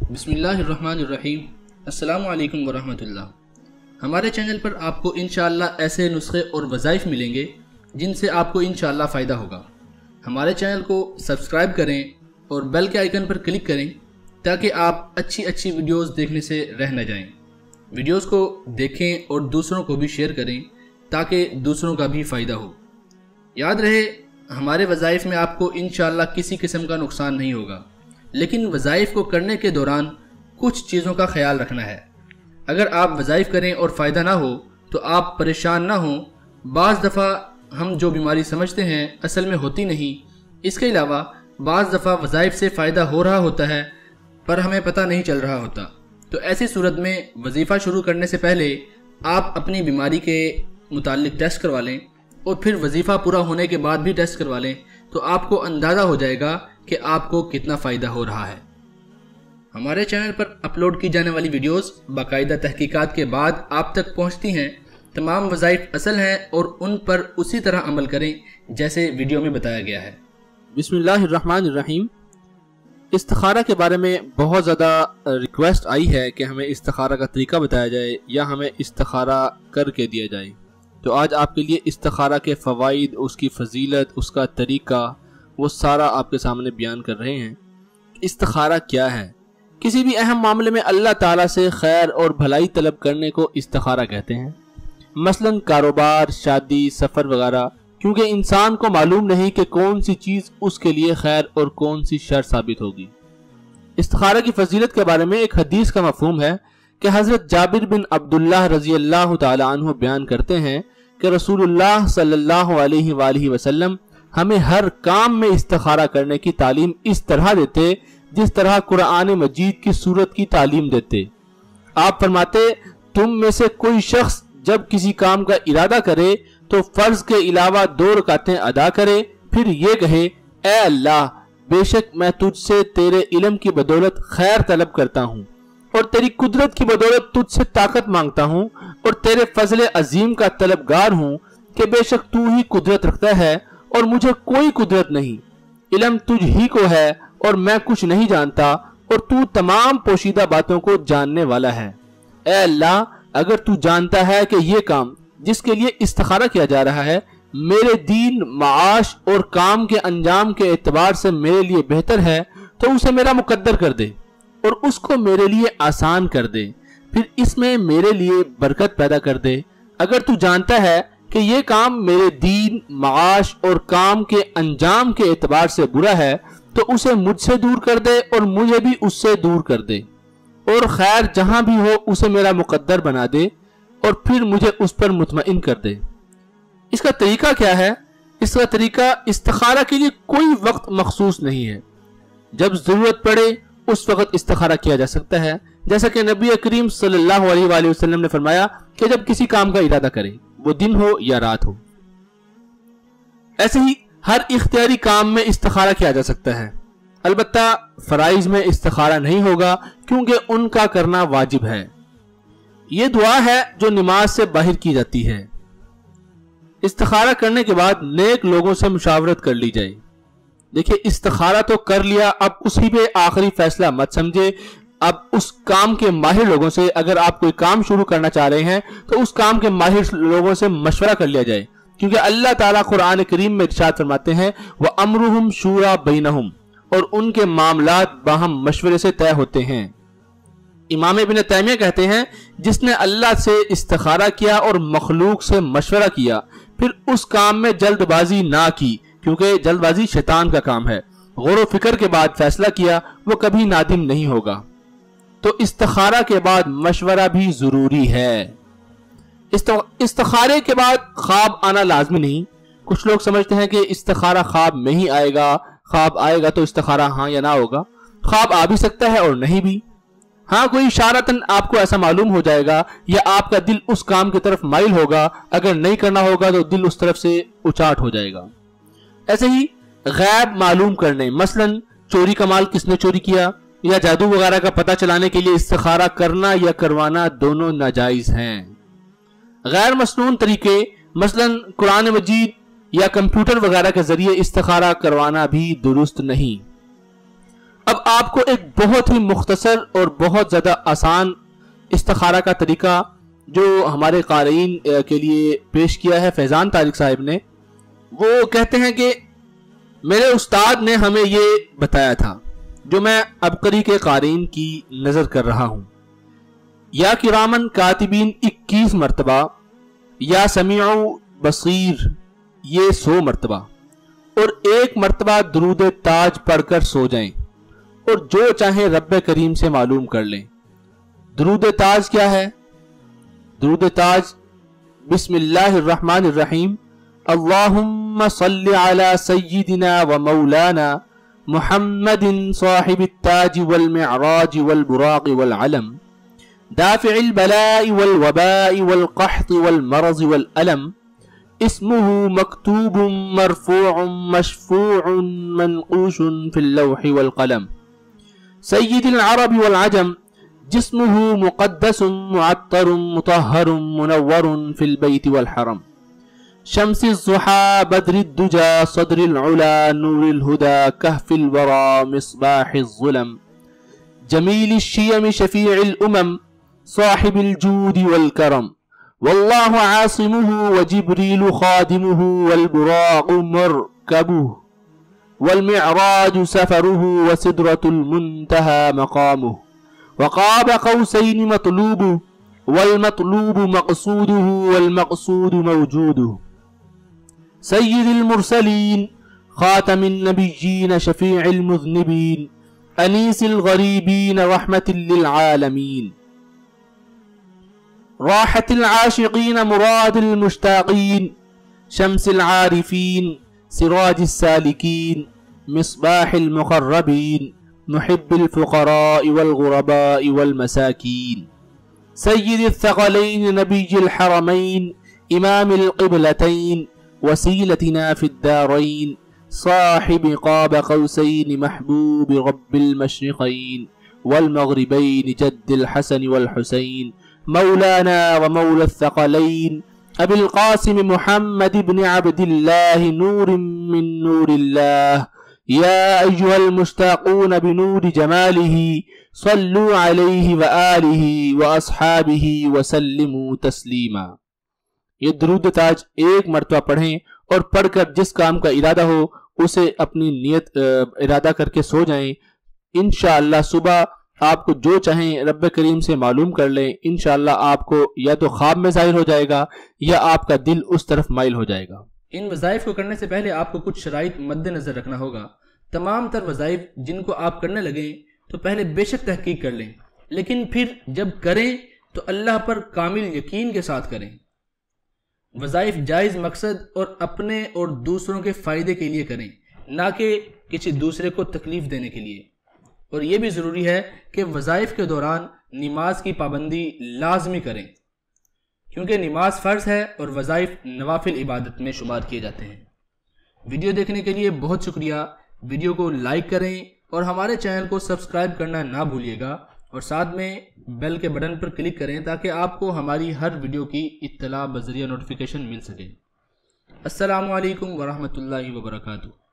بسم اللہ الرحمن الرحیم۔ السلام علیکم ورحمۃ اللہ۔ ہمارے چینل پر آپ کو انشاءاللہ ایسے نسخے اور وظائف ملیں گے جن سے آپ کو انشاءاللہ فائدہ ہوگا۔ ہمارے چینل کو سبسکرائب کریں اور بیل کے آئیکن پر کلک کریں تاکہ آپ اچھی ویڈیوز دیکھنے سے رہ نہ جائیں۔ ویڈیوز کو دیکھیں اور دوسروں کو بھی شیئر کریں تاکہ دوسروں کا بھی فائدہ ہو۔ یاد رہے ہمارے وظائف میں آپ کو انشاءاللہ کسی قسم کا نقصان نہیں ہوگا، لیکن وظائف کو کرنے کے دوران کچھ چیزوں کا خیال رکھنا ہے۔ اگر آپ وظائف کریں اور فائدہ نہ ہو تو آپ پریشان نہ ہوں۔ بعض دفعہ ہم جو بیماری سمجھتے ہیں اصل میں ہوتی نہیں۔ اس کے علاوہ بعض دفعہ وظائف سے فائدہ ہو رہا ہوتا ہے پر ہمیں پتہ نہیں چل رہا ہوتا۔ تو ایسی صورت میں وظیفہ شروع کرنے سے پہلے آپ اپنی بیماری کے متعلق ٹیسٹ کروا لیں اور پھر وظیفہ پورا ہونے کے بعد بھی ٹیسٹ کروا لیں تو آپ کو اندازہ ہو جائے گا کہ آپ کو کتنا فائدہ ہو رہا ہے۔ ہمارے چینل پر اپلوڈ کی جانے والی ویڈیوز باقاعدہ تحقیقات کے بعد آپ تک پہنچتی ہیں۔ تمام وظائف اصل ہیں اور ان پر اسی طرح عمل کریں جیسے ویڈیو میں بتایا گیا ہے۔ بسم اللہ الرحمن الرحیم۔ استخارہ کے بارے میں بہت زیادہ ریکویسٹ آئی ہے کہ ہمیں استخارہ کا طریقہ بتایا جائے یا ہمیں استخارہ کر کے دیا جائے، تو آج آپ کے لیے استخارہ کے فوائد، اس کی فضیلت، اس کا طریقہ، وہ سارا آپ کے سامنے بیان کر رہے ہیں۔ استخارہ کیا ہے؟ کسی بھی اہم معاملے میں اللہ تعالیٰ سے خیر اور بھلائی طلب کرنے کو استخارہ کہتے ہیں، مثلا کاروبار، شادی، سفر وغیرہ، کیونکہ انسان کو معلوم نہیں کہ کون سی چیز اس کے لیے خیر اور کون سی شر ثابت ہوگی۔ استخارہ کی فضیلت کے بارے میں ایک حدیث کا مفہوم ہے کہ حضرت جابر بن عبداللہ رضی اللہ تعالی عنہ بیان کرتے ہیں کہ رسول اللہ صلی اللہ علیہ وآلہ وسلم ہمیں ہر کام میں استخارہ کرنے کی تعلیم اس طرح دیتے جس طرح قرآن مجید کی سورت کی تعلیم دیتے۔ آپ فرماتے، تم میں سے کوئی شخص جب کسی کام کا ارادہ کرے تو فرض کے علاوہ 2 رکعتیں ادا کرے، پھر یہ کہے، اے اللہ، بے شک میں تجھ سے تیرے علم کی بدولت خیر طلب کرتا ہوں اور تیری قدرت کی بدولت تجھ سے طاقت مانگتا ہوں اور تیرے فضل عظیم کا طلبگار ہوں کہ بے شک تو ہی قدرت رکھتا ہے اور مجھے کوئی قدرت نہیں، علم تجھ ہی کو ہے اور میں کچھ نہیں جانتا اور تو تمام پوشیدہ باتوں کو جاننے والا ہے۔ اے اللہ، اگر تو جانتا ہے کہ یہ کام جس کے لیے استخارہ کیا جا رہا ہے میرے دین، معاش اور کام کے انجام کے اعتبار سے میرے لیے بہتر ہے تو اسے میرا مقدر کر دے اور اس کو میرے لیے آسان کر دے، پھر اس میں میرے لیے برکت پیدا کر دے۔ اگر تو جانتا ہے کہ یہ کام میرے دین، معاش اور کام کے انجام کے اعتبار سے برا ہے تو اسے مجھ سے دور کر دے اور مجھے بھی اس سے دور کر دے، اور خیر جہاں بھی ہو اسے میرا مقدر بنا دے اور پھر مجھے اس پر مطمئن کر دے۔ اس کا طریقہ کیا ہے؟ اس کا طریقہ استخارہ کے لیے کوئی وقت مخصوص نہیں ہے، جب ضرورت پڑے اس وقت استخارہ کیا جا سکتا ہے، جیسا کہ نبی کریم صلی اللہ علیہ وآلہ وسلم نے فرمایا کہ جب کسی کام کا ارادہ کرے، وہ دن ہو یا رات ہو۔ ایسے ہی ہر اختیاری کام میں استخارہ کیا جا سکتا ہے، البتہ فرائض میں استخارہ نہیں ہوگا کیونکہ ان کا کرنا واجب ہے۔ یہ دعا ہے جو نماز سے باہر کی جاتی ہے۔ استخارہ کرنے کے بعد نیک لوگوں سے مشاورت کر لی جائے۔ دیکھیں، استخارہ تو کر لیا، اب اسی پہ آخری فیصلہ مت سمجھے۔ اب اس کام کے ماہر لوگوں سے، اگر آپ کوئی کام شروع کرنا چاہ رہے ہیں تو اس کام کے ماہر لوگوں سے مشورہ کر لیا جائے، کیونکہ اللہ تعالیٰ قرآن کریم میں ارشاد فرماتے ہیں وَأَمْرُهُمْ شُورَى بَيْنَهُمْ، اور ان کے معاملات باہم مشورے سے طے ہوتے ہیں۔ امام ابن تیمیہ کہتے ہیں جس نے اللہ سے استخارہ کیا اور مخلوق سے مشورہ کیا، پھر اس کام میں جلد بازی نہ کی، کیونکہ جلد بازی شیطان کا کام ہے، غور و فکر کے بعد فیصلہ کیا، وہ کبھی نادم نہیں ہوگا۔ تو استخارہ کے بعد مشورہ بھی ضروری ہے۔ استخارے کے بعد خواب آنا لازمی نہیں۔ کچھ لوگ سمجھتے ہیں کہ استخارہ خواب میں ہی آئے گا، خواب آئے گا تو استخارہ ہاں یا نہ ہوگا۔ خواب آ بھی سکتا ہے اور نہیں بھی۔ ہاں، کوئی اشارتاً آپ کو ایسا معلوم ہو جائے گا یا آپ کا دل اس کام کی طرف مائل ہوگا، اگر نہیں کرنا ہوگا تو دل اس طرف سے اچاٹ ہو جائے گا۔ ایسے ہی غیب معلوم کرنے، مثلا چوری کا مال کس نے چوری کیا یا جادو وغیرہ کا پتہ چلانے کے لیے استخارہ کرنا یا کروانا دونوں ناجائز ہیں۔ غیر مسنون طریقے، مثلا قرآن مجید یا کمپیوٹر وغیرہ کے ذریعے استخارہ کروانا بھی درست نہیں۔ اب آپ کو ایک بہت ہی مختصر اور بہت زیادہ آسان استخارہ کا طریقہ جو ہمارے قارئین کے لیے پیش کیا ہے فیضان طارق صاحب نے. وہ کہتے ہیں کہ میرے استاد نے ہمیں یہ بتایا تھا جو میں عبقری کے قارئین کی نظر کر رہا ہوں. یا کرامن کاتبین 21 مرتبہ، یا سمیع بصیر یہ 100 مرتبہ، اور 1 مرتبہ درود تاج پڑھ کر سو جائیں اور جو چاہیں رب کریم سے معلوم کر لیں. درود تاج کیا ہے؟ درود تاج بسم اللہ الرحمن الرحیم اللہم صل علی سیدنا و مولانا محمد صاحب التاج والمعراج والبراق والعلم دافع البلاء والوباء والقحط والمرض والألم اسمه مكتوب مرفوع مشفوع منقوش في اللوح والقلم سيد العرب والعجم جسمه مقدس معطر مطهر منور في البيت والحرم شمس الضحى بدر الدجى صدر العلا نور الهدى كهف الورى مصباح الظلم جميل الشيم شفيع الأمم صاحب الجود والكرم والله عاصمه وجبريل خادمه والبراق مركبه والمعراج سفره وسدرة المنتهى مقامه وقاب قوسين مطلوبه والمطلوب مقصوده والمقصود موجوده سيد المرسلين خاتم النبيين شفيع المذنبين أنيس الغريبين رحمة للعالمين راحة العاشقين مراد المشتاقين شمس العارفين سراج السالكين مصباح المقربين محب الفقراء والغرباء والمساكين سيد الثقلين نبي الحرمين إمام القبلتين وسيلتنا في الدارين صاحب قاب قوسين محبوب رب المشرقين والمغربين جد الحسن والحسين مولانا ومولى الثقلين أبي القاسم محمد بن عبد الله نور من نور الله يا أيها المشتاقون بنور جماله صلوا عليه وآله وأصحابه وسلموا تسلیما. یہ درود تاج 1 مرتبہ پڑھیں اور پڑھ کر جس کام کا ارادہ ہو اسے اپنی نیت ارادہ کر کے سو جائیں. انشاءاللہ صبح آپ کو جو چاہیں رب کریم سے معلوم کر لیں. انشاءاللہ آپ کو یا تو خواب میں ظاہر ہو جائے گا یا آپ کا دل اس طرف مائل ہو جائے گا. ان وظائف کو کرنے سے پہلے آپ کو کچھ شرائط مد نظر رکھنا ہوگا. تمام تر وظائف جن کو آپ کرنے لگیں تو پہلے بے شک تحقیق کر لیں، لیکن پھر جب کریں تو اللہ پر کامل یقین کے ساتھ کریں. وظائف جائز مقصد اور اپنے اور دوسروں کے فائدے کے لیے کریں، نہ کہ کسی دوسرے کو تکلیف دینے کے لیے. اور یہ بھی ضروری ہے کہ وظائف کے دوران نماز کی پابندی لازمی کریں، کیونکہ نماز فرض ہے اور وظائف نوافل عبادت میں شمار کیے جاتے ہیں. ویڈیو دیکھنے کے لیے بہت شکریہ. ویڈیو کو لائک کریں اور ہمارے چینل کو سبسکرائب کرنا نہ بھولیے گا، اور ساتھ میں بیل کے بٹن پر کلک کریں تاکہ آپ کو ہماری ہر ویڈیو کی اطلاع بذریعہ نوٹیفیکیشن مل سکے. السلام علیکم ورحمۃ اللہ وبرکاتہ.